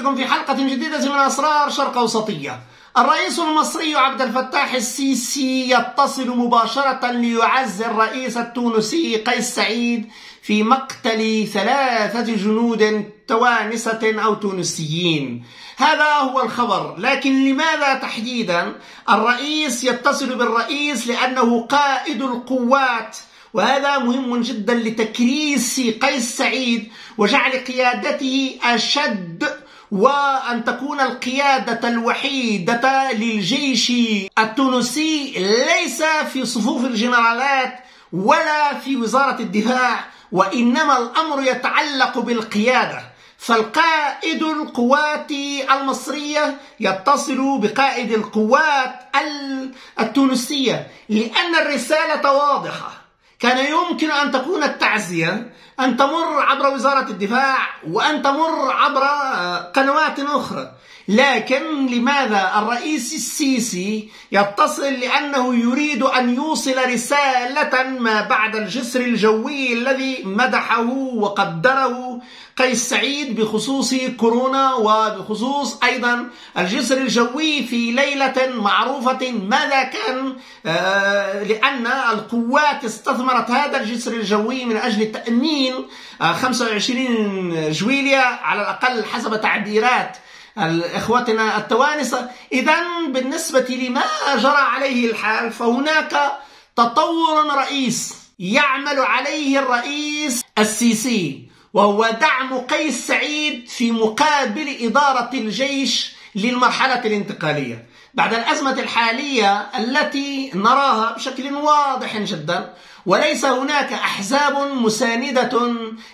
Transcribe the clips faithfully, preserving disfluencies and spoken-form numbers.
بكم في حلقة جديدة من أسرار شرق أوسطية. الرئيس المصري عبد الفتاح السيسي يتصل مباشرة ليعزي الرئيس التونسي قيس سعيد في مقتل ثلاثة جنود توانسة أو تونسيين. هذا هو الخبر، لكن لماذا تحديدا الرئيس يتصل بالرئيس؟ لأنه قائد القوات، وهذا مهم جدا لتكريس قيس سعيد وجعل قيادته أشد، وأن تكون القيادة الوحيدة للجيش التونسي ليس في صفوف الجنرالات ولا في وزارة الدفاع، وإنما الأمر يتعلق بالقيادة. فالقائد القوات المصرية يتصل بقائد القوات التونسية، لأن الرسالة واضحة. كان يمكن أن تكون التعزية أن تمر عبر وزارة الدفاع وأن تمر عبر قنوات أخرى، لكن لماذا الرئيس السيسي يتصل؟ لأنه يريد أن يوصل رسالة ما بعد الجسر الجوي الذي مدحه وقدره قيس سعيد بخصوص كورونا، وبخصوص أيضا الجسر الجوي في ليلة معروفة. ماذا كان؟ آه لأن القوات استثمرت هذا الجسر الجوي من أجل تأمين آه خمسة وعشرين جويلية على الأقل حسب تعبيرات إخوتنا التوانسة. إذن بالنسبة لما جرى عليه الحال، فهناك تطور رئيس يعمل عليه الرئيس السيسي، وهو دعم قيس سعيد في مقابل إدارة الجيش للمرحلة الانتقالية بعد الأزمة الحالية التي نراها بشكل واضح جدا. وليس هناك أحزاب مساندة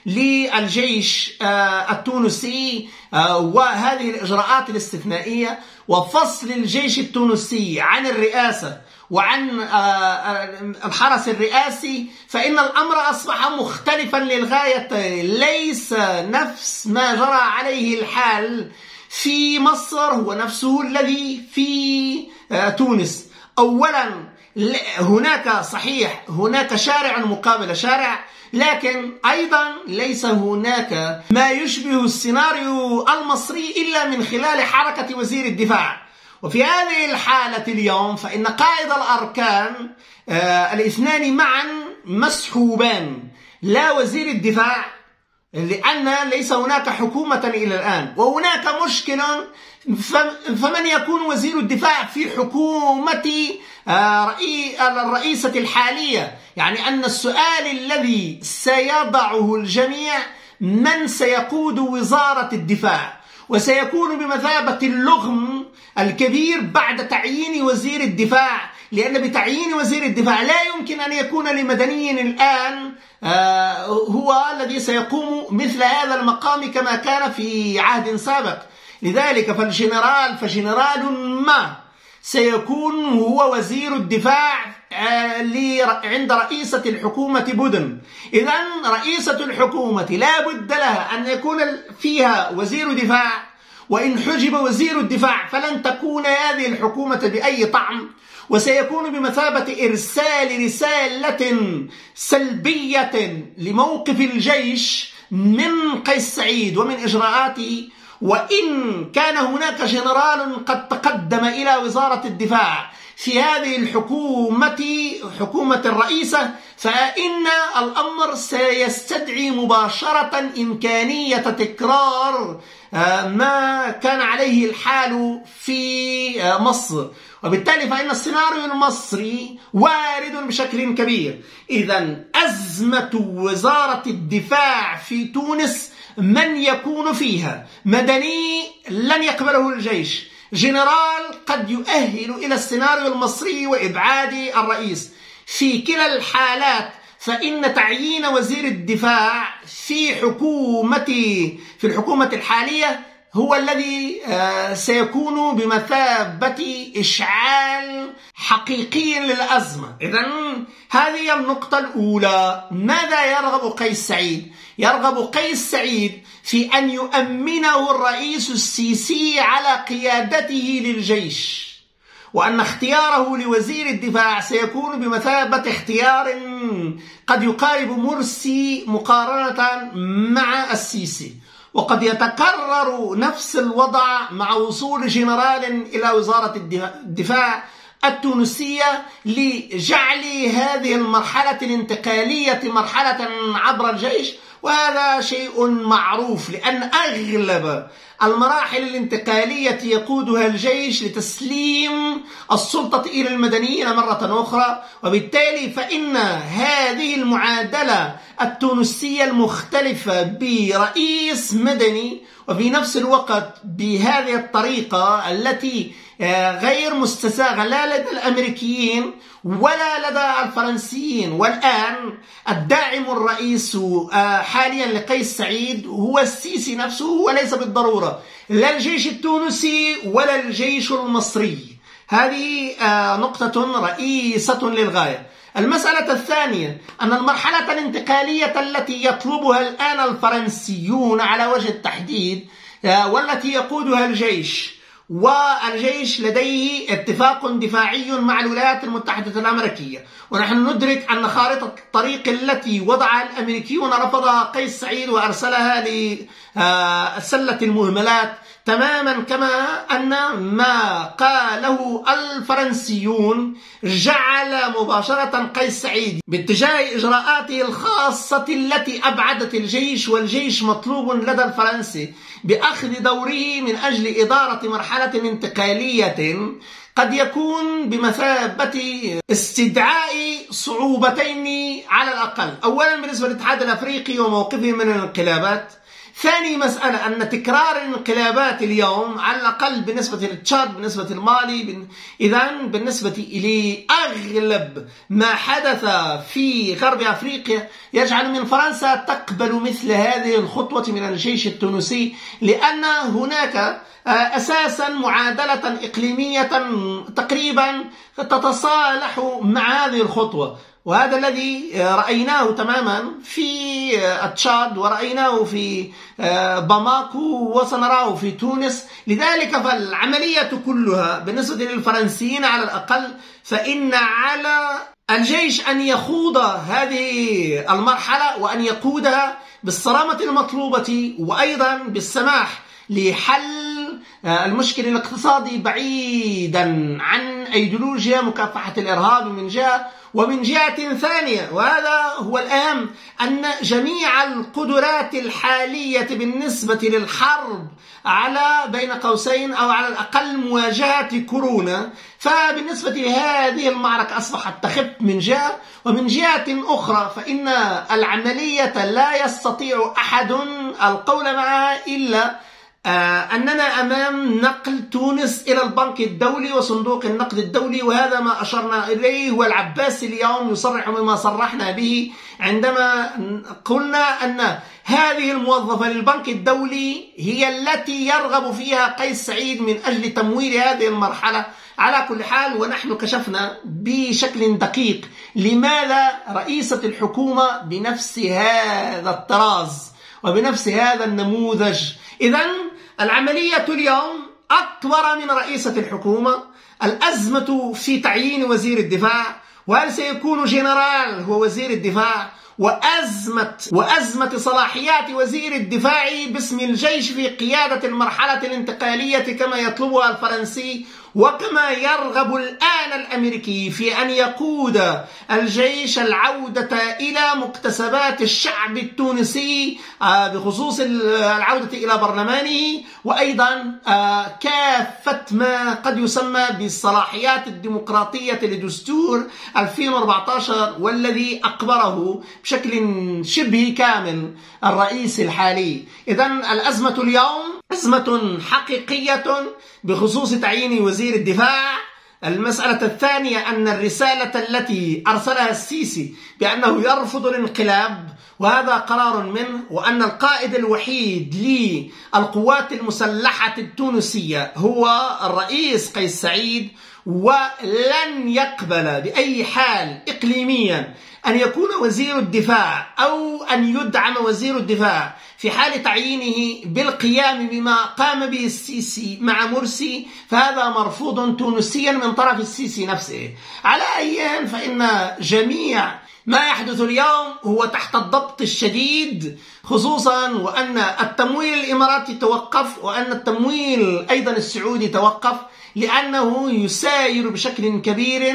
للجيش التونسي، وهذه الإجراءات الاستثنائية وفصل الجيش التونسي عن الرئاسة وعن الحرس الرئاسي، فإن الأمر أصبح مختلفا للغاية. ليس نفس ما جرى عليه الحال في مصر هو نفسه الذي في تونس. أولا هناك صحيح هناك شارع مقابل شارع، لكن أيضا ليس هناك ما يشبه السيناريو المصري إلا من خلال حركة وزير الدفاع. وفي هذه الحالة اليوم فإن قائد الأركان آه الاثنان معا مسحوبان، لا وزير الدفاع لأن ليس هناك حكومة إلى الآن، وهناك مشكلة. فمن يكون وزير الدفاع في حكومة الرئيسة الحالية؟ يعني أن السؤال الذي سيضعه الجميع من سيقود وزارة الدفاع، وسيكون بمثابة اللغم الكبير بعد تعيين وزير الدفاع، لأن بتعيين وزير الدفاع لا يمكن أن يكون لمدني الآن هو الذي سيقوم مثل هذا المقام كما كان في عهد سابق. لذلك فالجنرال فجنرال ما سيكون هو وزير الدفاع عند رئيسة الحكومة بدن. إذن رئيسة الحكومة لا بد لها أن يكون فيها وزير دفاع، وإن حجب وزير الدفاع فلن تكون هذه الحكومة بأي طعم، وسيكون بمثابة إرسال رسالة سلبية لموقف الجيش من قيس سعيد ومن إجراءاته. وإن كان هناك جنرال قد تقدم إلى وزارة الدفاع في هذه الحكومة حكومة الرئيسة، فإن الأمر سيستدعي مباشرة إمكانية تكرار ما كان عليه الحال في مصر، وبالتالي فإن السيناريو المصري وارد بشكل كبير. إذن أزمة وزارة الدفاع في تونس من يكون فيها مدني لن يقبله الجيش، جنرال قد يؤهل إلى السيناريو المصري وإبعاد الرئيس. في كلا الحالات فإن تعيين وزير الدفاع في حكومة في الحكومة الحالية هو الذي سيكون بمثابة إشعال حقيقي للأزمة. إذن هذه النقطة الأولى. ماذا يرغب قيس سعيد؟ يرغب قيس سعيد في أن يؤمنه الرئيس السيسي على قيادته للجيش، وأن اختياره لوزير الدفاع سيكون بمثابة اختيار قد يقارب مرسي مقارنة مع السيسي. وقد يتكرر نفس الوضع مع وصول جنرال إلى وزارة الدفاع التونسية لجعل هذه المرحلة الانتقالية مرحلة عبر الجيش، وهذا شيء معروف لأن أغلب المراحل الانتقالية يقودها الجيش لتسليم السلطة إلى المدنيين مرة أخرى. وبالتالي فإن هذه المعادلة التونسية المختلفة برئيس مدني وفي نفس الوقت بهذه الطريقة التي غير مستساغة لا لدى الأمريكيين ولا لدى الفرنسيين، والآن الداعم الرئيس حاليا لقيس سعيد هو السيسي نفسه، وليس بالضرورة لا الجيش التونسي ولا الجيش المصري. هذه نقطة رئيسة للغاية. المسألة الثانية أن المرحلة الانتقالية التي يطلبها الآن الفرنسيون على وجه التحديد والتي يقودها الجيش، والجيش لديه اتفاق دفاعي مع الولايات المتحدة الأمريكية، ونحن ندرك أن خارطة الطريق التي وضعها الأمريكيون رفضها قيس سعيد وأرسلها لسلة المهملات، تماما كما أن ما قاله الفرنسيون جعل مباشرة قيس سعيد باتجاه إجراءاته الخاصة التي أبعدت الجيش، والجيش مطلوب لدى الفرنسي بأخذ دوره من أجل إدارة مرحلة انتقالية قد يكون بمثابة استدعاء صعوبتين على الأقل. أولا بالنسبة للاتحاد الأفريقي وموقفه من الانقلابات. ثاني مسألة أن تكرار الانقلابات اليوم على الأقل بالنسبة للتشاد، بالنسبة للمالي، إذن بالنسبة لأغلب ما حدث في غرب أفريقيا يجعل من فرنسا تقبل مثل هذه الخطوة من الجيش التونسي، لأن هناك أساسا معادلة إقليمية تقريبا تتصالح مع هذه الخطوة، وهذا الذي رأيناه تماما في تشاد ورأيناه في باماكو وسنراه في تونس. لذلك فالعملية كلها بالنسبة للفرنسيين على الأقل فإن على الجيش أن يخوض هذه المرحلة وأن يقودها بالصرامة المطلوبة، وأيضا بالسماح لحل المشكل الاقتصادي بعيدا عن أيديولوجيا مكافحة الإرهاب من جهة، ومن جهة ثانية وهذا هو الأهم أن جميع القدرات الحالية بالنسبة للحرب على بين قوسين أو على الأقل مواجهة كورونا، فبالنسبة لهذه المعركة أصبحت تخف من جهة، ومن جهة أخرى فإن العملية لا يستطيع أحد القول معها إلا أننا أمام نقل تونس إلى البنك الدولي وصندوق النقد الدولي، وهذا ما أشرنا إليه. والعباس اليوم يصرح بما صرحنا به عندما قلنا أن هذه الموظفة للبنك الدولي هي التي يرغب فيها قيس سعيد من أجل تمويل هذه المرحلة. على كل حال ونحن كشفنا بشكل دقيق لماذا رئيسة الحكومة بنفس هذا الطراز وبنفس هذا النموذج. إذن العملية اليوم أكبر من رئيسة الحكومة. الأزمة في تعيين وزير الدفاع، وهل سيكون جنرال هو وزير الدفاع، وأزمة وأزمة صلاحيات وزير الدفاع باسم الجيش في قيادة المرحلة الانتقالية كما يطلبها الفرنسي وكما يرغب الآن الأمريكي في أن يقود الجيش العودة إلى مكتسبات الشعب التونسي بخصوص العودة إلى برلمانه، وأيضا كافة ما قد يسمى بالصلاحيات الديمقراطية لدستور ألفين وأربعة عشر والذي أقبره بشكل شبه كامل الرئيس الحالي. إذن الأزمة اليوم أزمة حقيقية بخصوص تعيين وزير الدفاع. المسألة الثانية أن الرسالة التي أرسلها السيسي بأنه يرفض الانقلاب وهذا قرار منه، وأن القائد الوحيد للقوات المسلحة التونسية هو الرئيس قيس سعيد، ولن يقبل بأي حال إقليميا أن يكون وزير الدفاع أو أن يدعم وزير الدفاع في حال تعيينه بالقيام بما قام به السيسي مع مرسي، فهذا مرفوض تونسيا من طرف السيسي نفسه. على أي حال فإن جميع ما يحدث اليوم هو تحت الضبط الشديد، خصوصا وأن التمويل الإماراتي توقف، وأن التمويل أيضا السعودي توقف، لأنه يساير بشكل كبير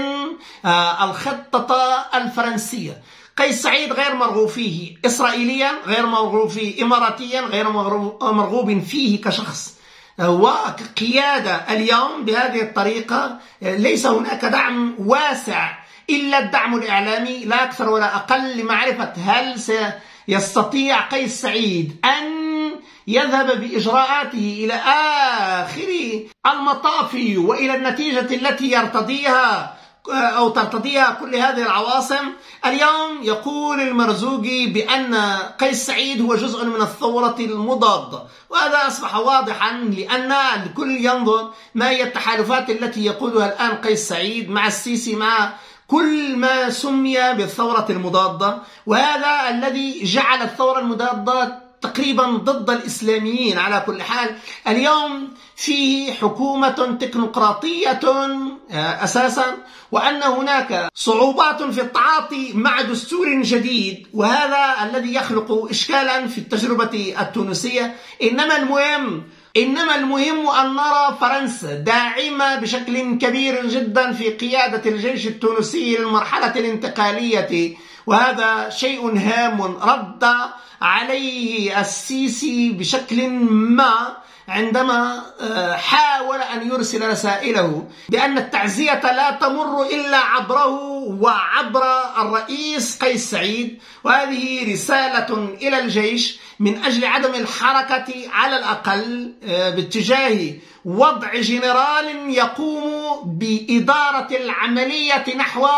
الخطة الفرنسية. قيس سعيد غير مرغوب فيه إسرائيليا، غير مرغوب فيه إماراتيا، غير مرغوب فيه كشخص وقيادة اليوم بهذه الطريقة. ليس هناك دعم واسع إلا الدعم الإعلامي لا أكثر ولا أقل، لمعرفة هل سيستطيع قيس سعيد أن يذهب بإجراءاته إلى آخر المطاف وإلى النتيجة التي يرتضيها أو ترتضيها كل هذه العواصم. اليوم يقول المرزوقي بأن قيس سعيد هو جزء من الثورة المضادة، وهذا أصبح واضحا لأن الكل ينظر ما هي التحالفات التي يقودها الآن قيس سعيد مع السيسي، مع كل ما سمي بالثورة المضادة، وهذا الذي جعل الثورة المضادة تقريبا ضد الإسلاميين. على كل حال اليوم فيه حكومة تكنوقراطية أساسا، وأن هناك صعوبات في التعاطي مع دستور جديد، وهذا الذي يخلق إشكالا في التجربة التونسية. إنما المهم إنما المهم أن نرى فرنسا داعمة بشكل كبير جدا في قيادة الجيش التونسي للمرحلة الانتقالية، وهذا شيء هام رد عليه السيسي بشكل ما عندما حاول أن يرسل رسائله بأن التعزية لا تمر إلا عبره وعبر الرئيس قيس سعيد، وهذه رسالة إلى الجيش من أجل عدم الحركة على الأقل باتجاه وضع جنرال يقوم بإدارة العملية نحو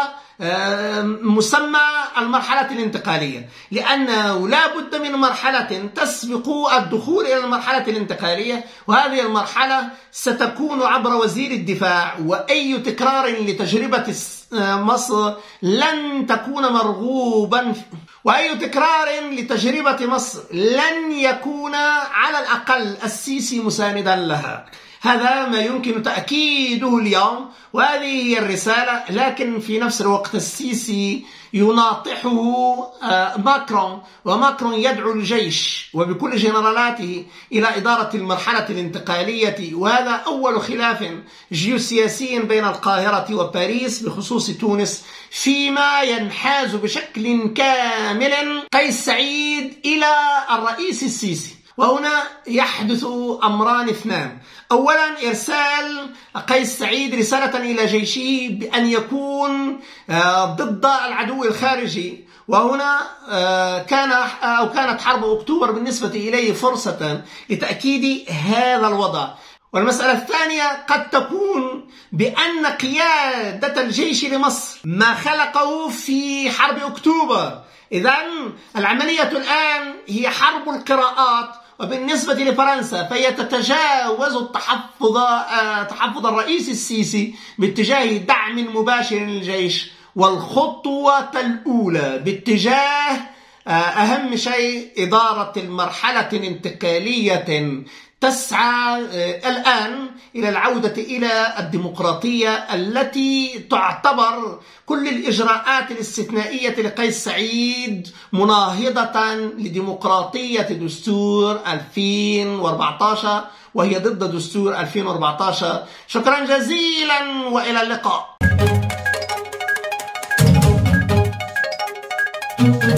مسمى المرحلة الانتقالية، لأنه لا بد من مرحلة تسبق الدخول إلى المرحلة الانتقالية، وهذه المرحلة ستكون عبر وزير الدفاع. وأي تكرار لتجربة مصر لن تكون مرغوبا وأي تكرار لتجربة مصر لن يكون على الأقل السيسي مساندا لها. هذا ما يمكن تأكيده اليوم، وهذه هي الرسالة. لكن في نفس الوقت السيسي يناطحه ماكرون، وماكرون يدعو الجيش وبكل جنرالاته إلى إدارة المرحلة الانتقالية، وهذا أول خلاف جيوسياسي بين القاهرة وباريس بخصوص تونس، فيما ينحاز بشكل كامل قيس سعيد إلى الرئيس السيسي. وهنا يحدث أمران اثنان: أولا إرسال قيس سعيد رسالة إلى جيشه بأن يكون ضد العدو الخارجي، وهنا كان أو كانت حرب أكتوبر بالنسبة إليه فرصة لتأكيد هذا الوضع. والمسألة الثانية قد تكون بأن قيادة الجيش لمصر ما خلقه في حرب أكتوبر. إذن العملية الآن هي حرب القراءات، وبالنسبة لفرنسا فهي تتجاوز التحفظ تحفظ الرئيس السيسي باتجاه دعم مباشر للجيش، والخطوة الأولى باتجاه أهم شيء إدارة المرحلة الانتقالية تسعى الآن إلى العودة إلى الديمقراطية التي تعتبر كل الإجراءات الاستثنائية لقيس سعيد مناهضة لديمقراطية دستور ألفين وأربعة عشر، وهي ضد دستور ألفين وأربعة عشر. شكرا جزيلا وإلى اللقاء.